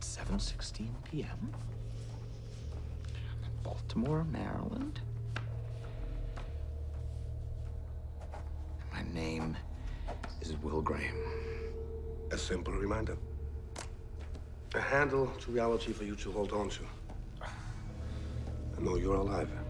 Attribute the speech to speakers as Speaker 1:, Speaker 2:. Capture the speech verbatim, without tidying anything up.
Speaker 1: seven sixteen p m Baltimore, Maryland. My name is Will Graham.
Speaker 2: A simple reminder. A handle to reality for you to hold on to. I know you're alive.